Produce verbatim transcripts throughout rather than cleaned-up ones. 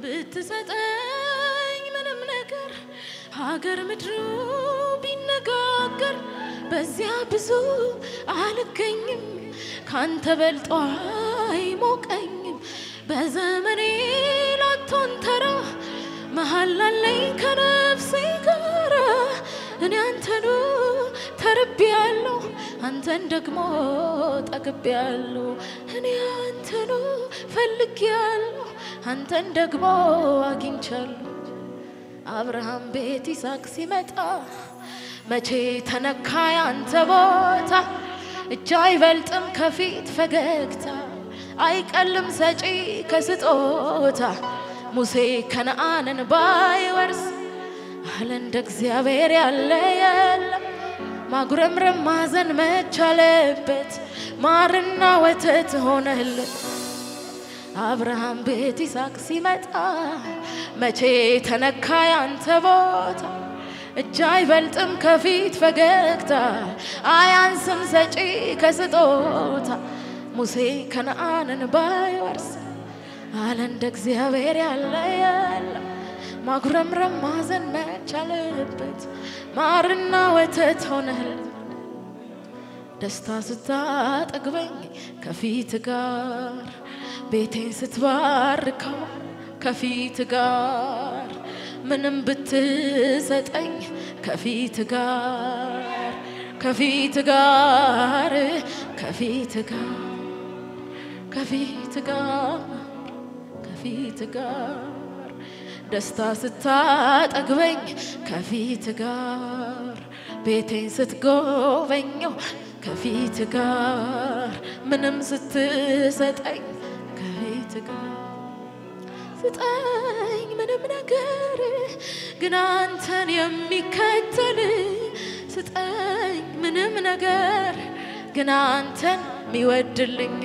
ብትሰጠኝ ምንም ነገር ሀገር ምድሩ ቢነጋገር በዚያ ብዙ አልገኝም ካንተ በልጦ አይሞቀኝም በዘመኔ ላቶን ተራ መሐላለኝ ከነፍሴ ጋር እኔ አንተኑ ተርቤያለሁ አንተን ደግሞ ጠግቤያለሁ እኔ አንተኑ ፈልጌያለሁ አንተን ደግሞ አግኝቻለሁ አብርሃም ቤት ይስሐቅ ሲመጣ መቼ ተነካ ያንተ ቦታ እጅ አይበልጥም ከፊት ፈገግታ አይቀልም ሰጪ ከስጦታ ሙሴ ከነዓንን ባይወርስ አለ እንደ እግዚአብሔር ያለ የለም ማጉረምረም ማዘን መቻለበት ማርና ወተት ሆነለት አብርሃም ቤት ይስሐቅ ሲመጣ መቼ ተነካ ያንተ ቦታ እጅ አይበልጥም ከፊት ፈገግታ አያንስም ሰጪ ከስጦታ ሙሴ ከነዓንን ባይወርስ አለ እንደ እግዚአብሔር ያለ የለም ማጉረምረም ማዘን መቻለበት ማርና ወተት ሆነለት ደስታ ስታጠግበኝ ከፊት ጋር ቤቴን ስትባርከው ከፊት ጋር ምንም ብትሰጠኝ ከፊት ጋር ከፊት ጋር ከፊት ጋር ከፊት ጋር ከፊት ጋር ደስታ ስታጠግበኝ ከፊት ጋር ቤቴን ስትጎበኘው ከፊት ጋር ምንም ስትሰጠኝ ከፊት ጋር ስጠኝ ምንም ነገር ግን አንተን የሚከተል ስጠኝ ምንም ነገር ግን አንተን የሚወድልኝ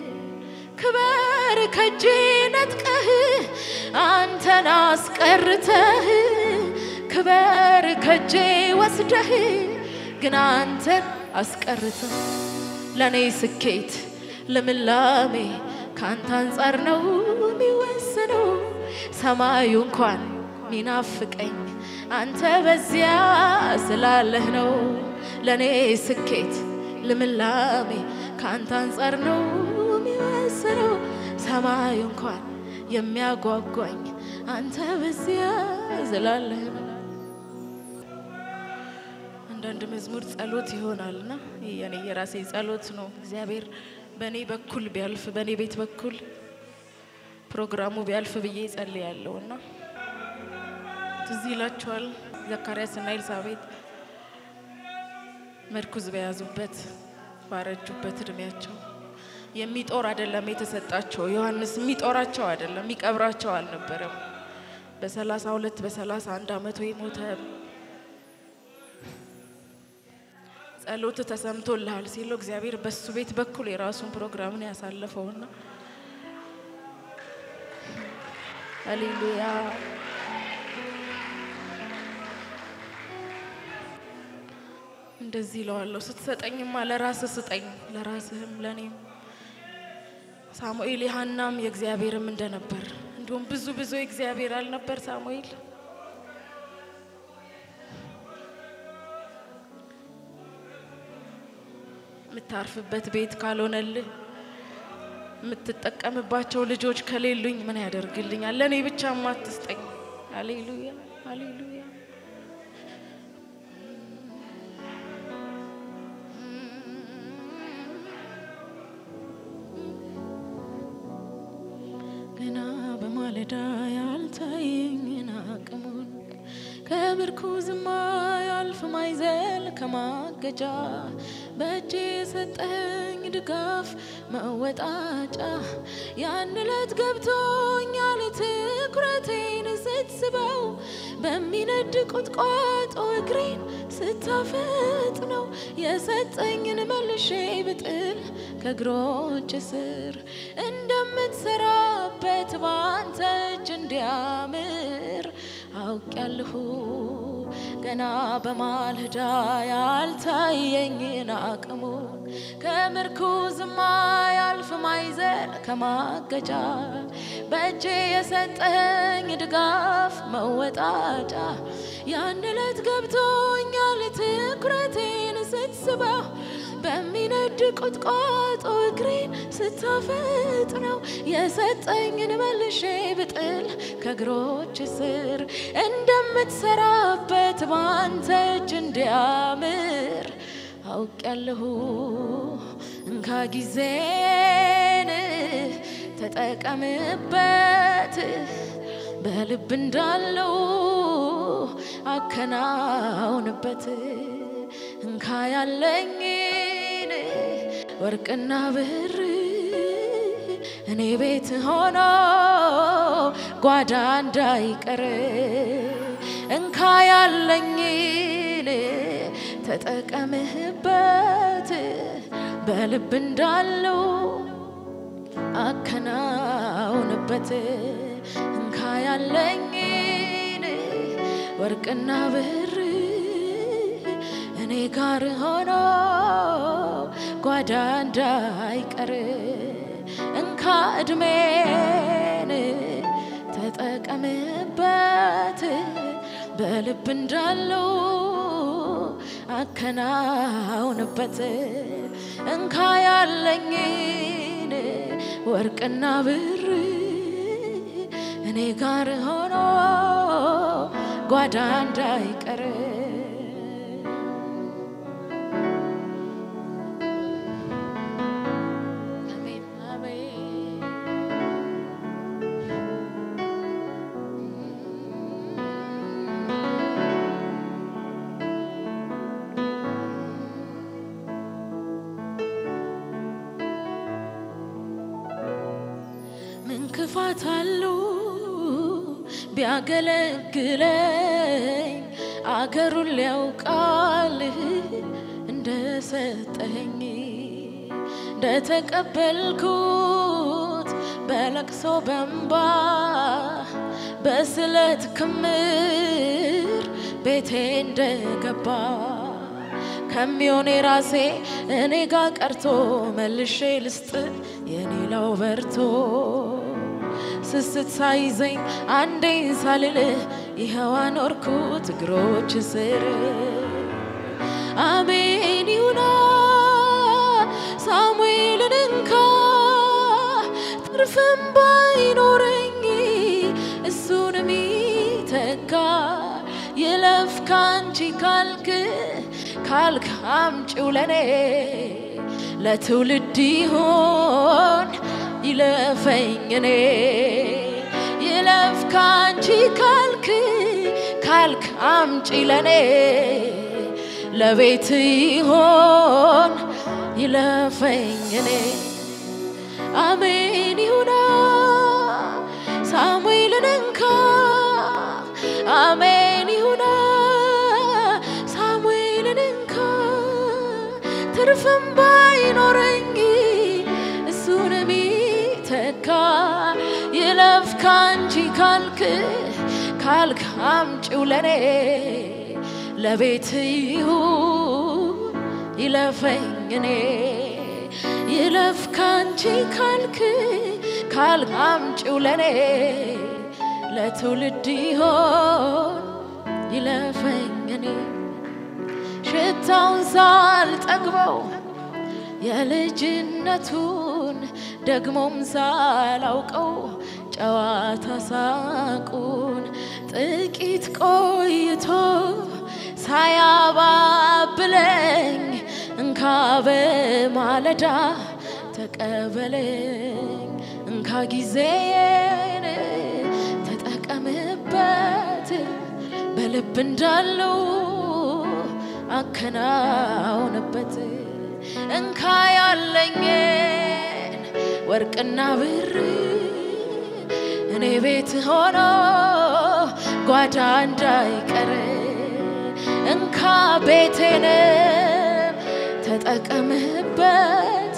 ክበር ከጄ ነጥቀህ አንተን አስቀርተህ ክበር ከጄ ወስደህ ግን አንተን አስቀርተህ ለኔ ስኬት ለምላሜ ካንተ አንፃር ነው የሚወሰነው ሰማዩ እንኳን ሚናፍቀኝ አንተ በዚያ ስላለህ ነው ለኔ ስኬት ለምላሜ ካንተ አንፃር ነው የሚወሰነው ሰማዩ እንኳን የሚያጓጓኝ አንተ በዚያ ስላለህ ነው አንዳንድ መዝሙር ጸሎት ይሆናልና የኔ የራሴ ጸሎት ነው እግዚአብሔር በኔ በኩል ቢያልፍ በኔ ቤት በኩል ፕሮግራሙ ቢያልፍ ብዬ ጸልያለሁና ትዝ ይላችኋል ዘካርያስና ኤልሳቤጥ መርኩዝ በያዙበት ባረጁበት እድሜያቸው የሚጦር አይደለም የተሰጣቸው ዮሐንስ የሚጦራቸው አይደለም የሚቀብራቸው አልነበረም በሰላሳ ሁለት በሰላሳ አንድ አመቱ ይሞተ ጸሎት ተሰምቶልሃል ሲሉ እግዚአብሔር በሱ ቤት በኩል የራሱን ፕሮግራምን ያሳለፈውና ሃሌሉያ እንደዚህ ለዋለው ስትሰጠኝማ ለራስህ ስጠኝ ለራስህም ለኔም ሳሙኤል ያናም የእግዚአብሔርም እንደነበር እንደውም ብዙ ብዙ የእግዚአብሔር አልነበር ሳሙኤል ምታርፍበት ቤት ካልሆነልህ ምትጠቀምባቸው ልጆች ከሌሉኝ ምን ያደርግልኛል ለኔ ብቻ ማትስጠኝ ሃሌሉያ ሃሌሉያ ገና በማለዳ ያልታየኝን አቅሙን ከምርኩዝማ ያልፍ ማይዘል ከማገጃ በእጄ ሰጠኝ ድጋፍ መወጣጫ ያን ለት ገብቶኛል ትኩረቴን ስትስበው በሚነድ ቁጥቋጦ እግሬን ስታፈጥነው የሰጠኝን መልሼ ብጥል ከእግሮች ስር እንደምትሰራበት ባንተ እጅ እንዲያምር አውቄያለሁ ገና በማለዳ ያልታየኝን አቅሙን ከምርኩዝማ ያልፍ ማይዘል ከማገጃ በእጄ የሰጠኝ ድጋፍ መወጣጫ ያን ዕለት ገብቶኛል ትኩረቴን ስትስበው በሚነድ ቁጥቋጦ እግሬን ስታፈጥነው የሰጠኝን መልሼ ብጥል ከእግሮች ስር እንደምትሰራበት ባንተ እጅ እንዲያምር አውቄያለሁ እንካ ጊዜን ተጠቀምበት በልብ እንዳለው አከናውንበት እንካ ያለኝን ወርቅና ብር እኔ ቤት ሆኖ ጓዳ እንዳይቀር እንካ ያለኝን ተጠቀምበት በልብ እንዳለው አከናውንበት እንካ ያለኝን ወርቅና ብር እኔ ጋር ሆኖ ጓዳ እንዳይቀር እንካ እድሜን ተጠቀምበት በልብ እንዳለው አከናውንበት እንካ ያለኝን ወርቅና ብር እኔ ጋር ሆኖ ጓዳ እንዳይቀር ክፋታሉ ቢያገለግለኝ አገሩን ሊያውቃል እንደሰጠኝ እንደተቀበልኩት በለቅሶ በእንባ በስለት ክምር ቤቴ እንደገባ ከሚሆን ራሴ እኔ ጋር ቀርቶ መልሼ ልስጥ የኔላው በርቶ ስስት ሳይዘኝ አንዴ ሳልል ይኸው አኖርኩት እግሮች ስር አሜን ይሁና ሳሙኤልን እንካ ትርፍም ባይኖረኝ እሱን ሚተካ ይለፍ ካንቺ ካልክ ካልክ አምጪው ለኔ ለትውልድ ይሆን ይለፈኝ እኔ ይለፍ ካንቺ ካልክ ካልክ አምጪ ለኔ ለቤት ይሆን ይለፈኝ እኔ አሜን ይሁና ሳሙኤልን እንካ አሜን ይሁና ሳሙኤልን እንካ ትርፍም ባይኖረኝ እሱን ሚተካ ይለፍ ካንቺ ካልክ ካልክ አምጪው ለኔ ለቤት ይሁን ይለፈኝ እኔ ይለፍ ካንቺ ካልክ ካልክ አምጪው ለኔ ለትውልድ ይሆን ይለፈኝ እኔ ሽታውን ሳልጠግበው የልጅነቱን ደግሞም ሳላውቀው ጨዋታ ሳቁን ጥቂት ቆይቶ ሳያባብለኝ እንካ በማለዳ ተቀበለኝ እንካ ጊዜን ተጠቀምበት በልብ እንዳለው አከናውንበት እንካ ያለኝን ወርቅና ብር እኔ ቤት ሆኖ ጓዳ እንዳይቀር እንካ ቤቴን ተጠቀምበት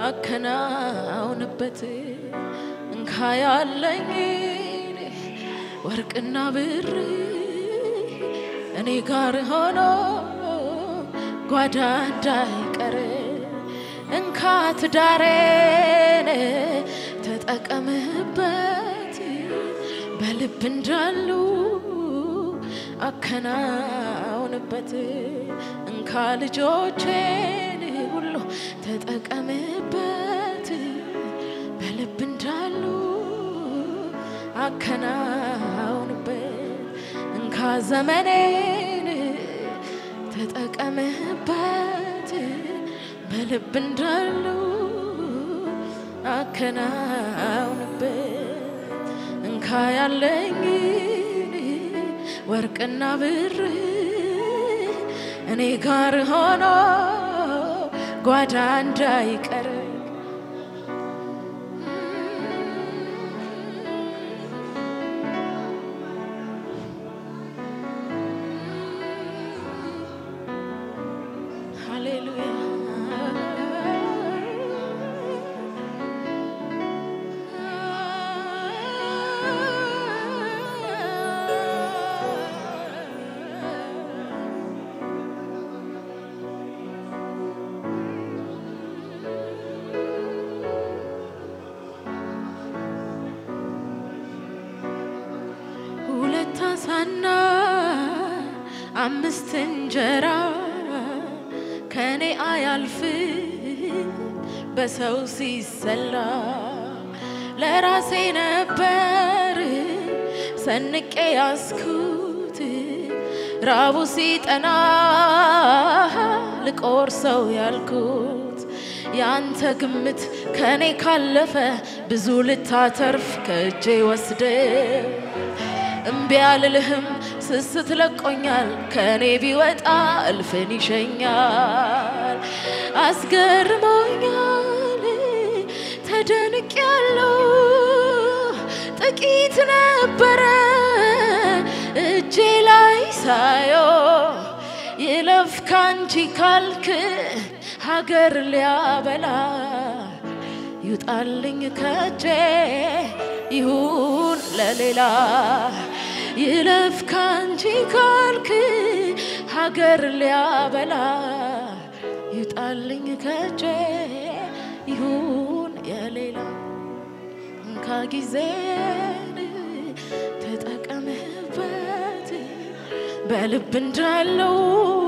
አከናውንበት እንካ ያለኝ ወርቅና ብር እኔ ጋር ሆኖ ጓዳ እንዳይቀር እንካ ትዳሬን ተጠቀምበት በልብ እንዳሉ አከናውንበት እንካ ልጆቼን ሁሉ ተጠቀምበት በልብ እንዳሉ አከናውንበት እንካ ዘመኔን ተጠቀምበት በልብ እንዳሉ አከናውንበት እንካ ያለኝ ወርቅና ብር እኔ ጋር ሆኖ ጓዳ እንዳይቀር ሃሌሉያ ሳና አምስት እንጀራ ከኔ አያልፍ በሰው ሲሰላ ለራሴ ነበር ሰንቄ ያስኩት ራቡ ሲጠና ልቆርሰው ያልኩት ያንተ ግምት ከኔ ካለፈ ብዙ ልታተርፍ ከእጄ ወስደ እምቢ አልልህም ስስት ለቆኛል ከኔ ቢወጣ እልፍን ይሸኛል አስገርሞኛል ተደንቄያለሁ ጥቂት ነበረ እጄ ላይ ሳየው ይለፍ ካንቺ ካልክ ሀገር ሊያበላ ይውጣልኝ ከእጄ ይሁን ለሌላ ይለፍ ካንቺ ካልክ ሀገር ሊያበላ ይውጣልኝ ከእጄ ይሁን የሌላ እንካ ጊዜን ተጠቀምበት በልብ እንዳለው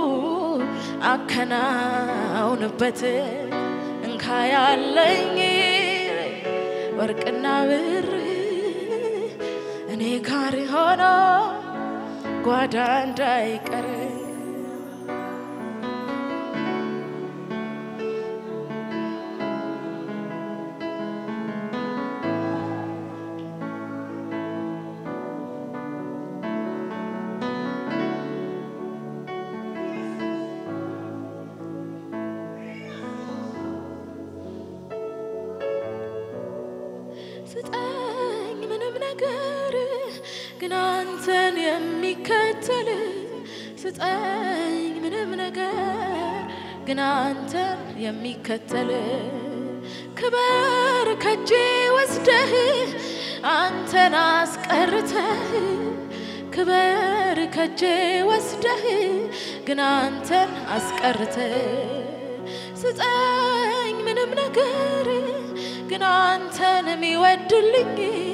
አከናውንበት እንካ ያለኝ ወርቅና ብር እኔ ጋር ሆኖ ጓዳ እንዳይቀር ስጠኝ ምንም ነገር ግን አንተን የሚከተል ስጠኝ ምንም ነገር ግን አንተን የሚከተል ክብር ከጄ ወስደህ አንተን አስቀርተህ ክብር ከጄ ወስደህ ግን አንተን አስቀርተህ ስጠኝ ምንም ነገር ግን አንተን የሚወድልኝ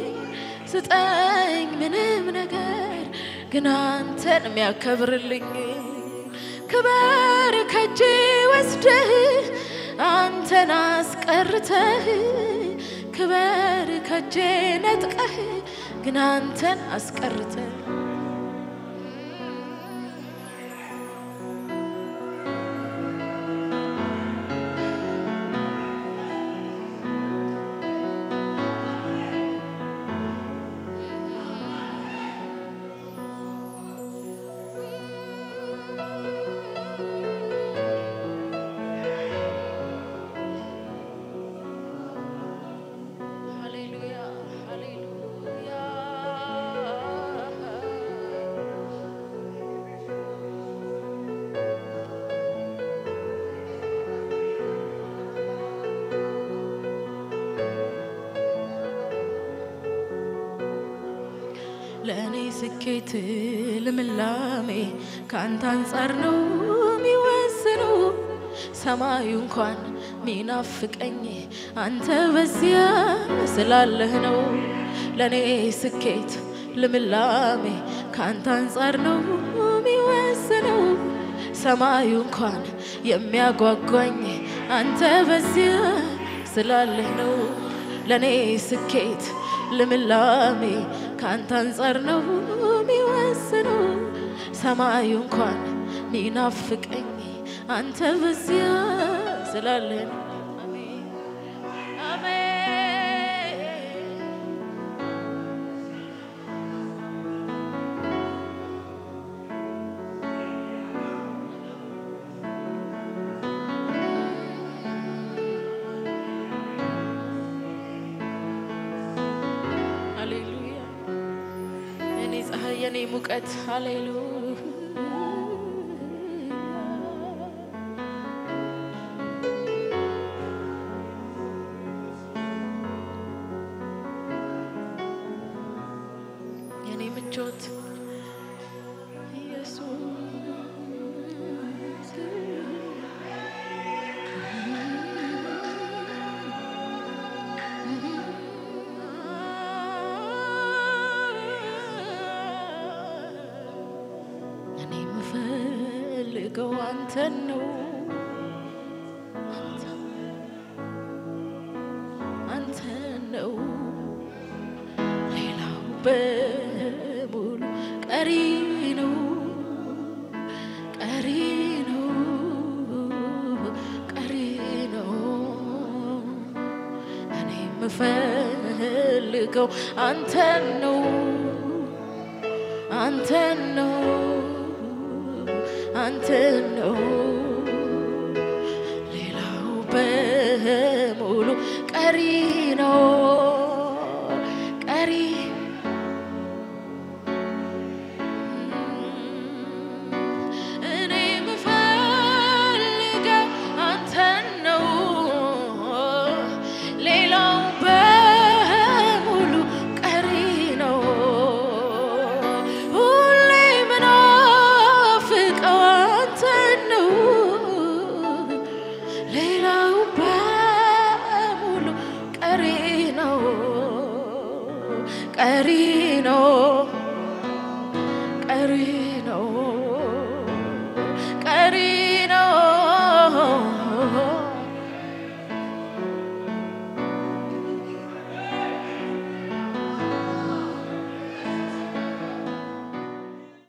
ስጠኝ ምንም ነገር ግን አንተን የሚያከብርልኝ ክብር ከጄ ወስደህ አንተን አስቀርተህ ክብር ከጄ ነጥቀህ ግን አንተን አስቀርተህ ስኬት ልምላሜ ካንተ አንፃር ነው የሚወስነው ሰማዩ እንኳን ሚናፍቀኝ አንተ በዚያ ስላለህ ነው ለኔ ስኬት ልምላሜ ካንተ አንፃር ነው የሚወስነው ሰማዩ እንኳን የሚያጓጓኝ አንተ በዚያ ስላለህ ነው ለኔ ስኬት ልምላሜ ካንተ አንፃር ነው የሚወስነው ሰማዩ እንኳን ሚናፍቀኝ አንተ በዚያ ስላለህ አሜን አሜን ሃሌሉያ እኔ ፀሐይ የኔ ሙቀት ሃሌሉያ ምቾት ኢየሱስ እኔ የምፈልገው አንተን ነው አንተን ነው ሌላው በሙሉ ቀሪ ነው ቀሪ ነው ቀሪ ነው እኔ የምፈልገው አንተን ነው አንተን ነው አንተን ነው ሌላው በሙሉ ቀሪ ነው ቀሪ እኔ የምፈልገው አንተን ነው ሌላው በሙሉ ቀሪ ነው ሁሌ ምናፍቀው አንተን ነው ሌላው በሙሉ ቀሪ ነው ቀሪ ነው ቀሪ ነው ቀሪ